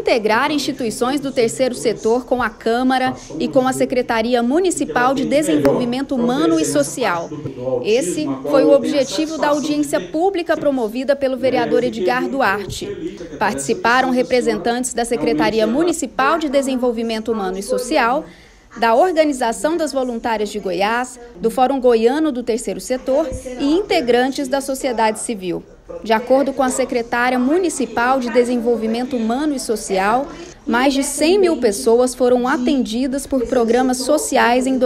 integrar instituições do terceiro setor com a Câmara e com a Secretaria Municipal de Desenvolvimento Humano e Social. Esse foi o objetivo da audiência pública promovida pelo vereador Edgar Duarte. Participaram representantes da Secretaria Municipal de Desenvolvimento Humano e Social, da Organização das Voluntárias de Goiás, do Fórum Goiano do Terceiro Setor e integrantes da sociedade civil. De acordo com a secretária municipal de Desenvolvimento Humano e Social, mais de 100 mil pessoas foram atendidas por programas sociais em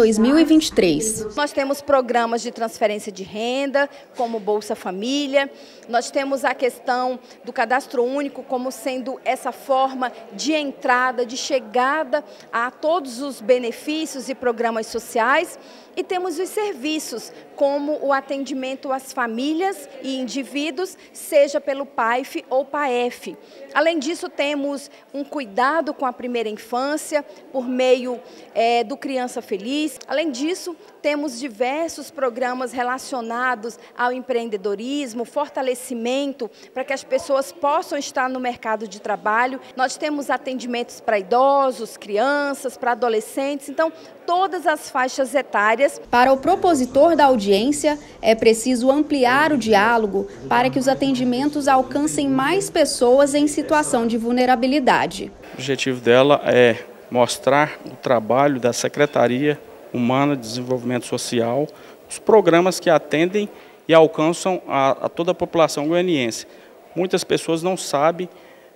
2023. Nós temos programas de transferência de renda, como Bolsa Família. Nós temos a questão do cadastro único como sendo essa forma de entrada, de chegada a todos os benefícios e programas sociais. E temos os serviços, como o atendimento às famílias e indivíduos, seja pelo PAIF ou PAEF. Além disso, temos um cuidado com a primeira infância, por meio do Criança Feliz. Além disso, temos diversos programas relacionados ao empreendedorismo, fortalecimento, para que as pessoas possam estar no mercado de trabalho. Nós temos atendimentos para idosos, crianças, para adolescentes, então todas as faixas etárias. Para o propositor da audiência, é preciso ampliar o diálogo para que os atendimentos alcancem mais pessoas em situação de vulnerabilidade. O objetivo dela é mostrar o trabalho da Secretaria Humana de Desenvolvimento Social, os programas que atendem e alcançam a toda a população goianiense. Muitas pessoas não sabem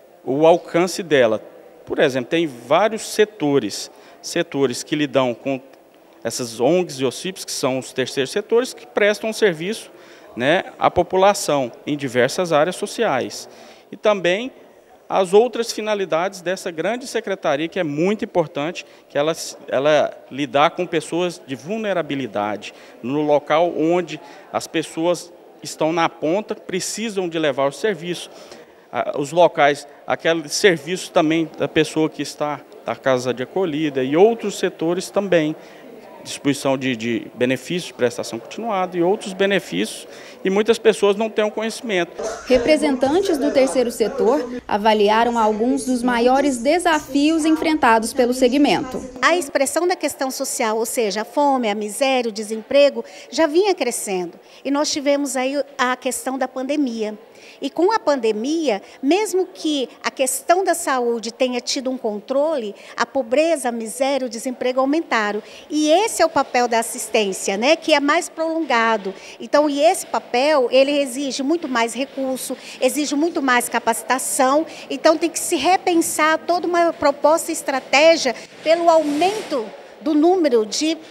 o alcance dela. Por exemplo, tem vários setores que lidam com essas ONGs e OCIPs, que são os terceiros setores, que prestam serviço, né, à população em diversas áreas sociais. E também as outras finalidades dessa grande secretaria, que é muito importante, que ela lidar com pessoas de vulnerabilidade, no local onde as pessoas estão na ponta, precisam de levar o serviço. Os locais, aquele serviço também da pessoa que está na casa de acolhida e outros setores também, distribuição de benefícios de prestação continuada e outros benefícios, e muitas pessoas não têm o conhecimento. Representantes do terceiro setor avaliaram alguns dos maiores desafios enfrentados pelo segmento. A expressão da questão social, ou seja, a fome, a miséria, o desemprego, já vinha crescendo. E nós tivemos aí a questão da pandemia. E com a pandemia, mesmo que a questão da saúde tenha tido um controle, a pobreza, a miséria, o desemprego aumentaram. E esse é o papel da assistência, né, que é mais prolongado. Então, e esse papel, ele exige muito mais recurso, exige muito mais capacitação. Então, tem que se repensar toda uma proposta e estratégia pelo aumento do número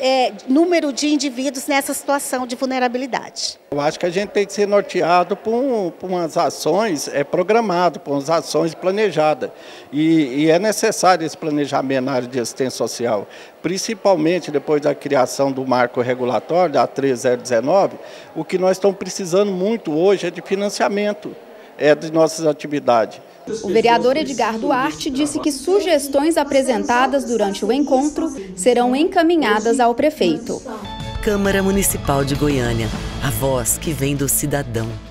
de indivíduos nessa situação de vulnerabilidade. Eu acho que a gente tem que ser norteado por umas ações programadas, por umas ações planejadas. E é necessário esse planejamento na área de assistência social, principalmente depois da criação do marco regulatório, da 13019, o que nós estamos precisando muito hoje é de financiamento de nossas atividades. O vereador Edgar Duarte disse que sugestões apresentadas durante o encontro serão encaminhadas ao prefeito. Câmara Municipal de Goiânia, a voz que vem do cidadão.